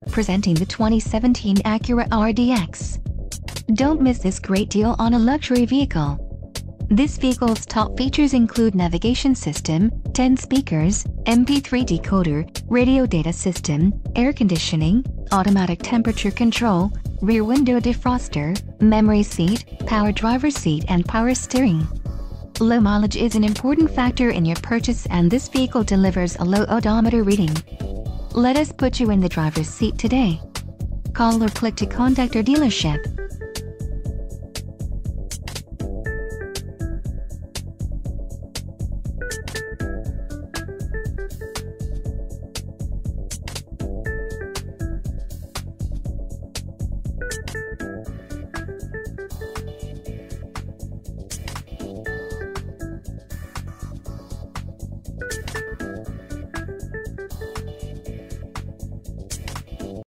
Presenting the 2017 Acura RDX. Don't miss this great deal on a luxury vehicle. This vehicle's top features include navigation system, 10 speakers, MP3 decoder, radio data system, air conditioning, automatic temperature control, rear window defroster, memory seat, power driver's seat and power steering. Low mileage is an important factor in your purchase, and this vehicle delivers a low odometer reading. Let us put you in the driver's seat today. Call or click to contact our dealership.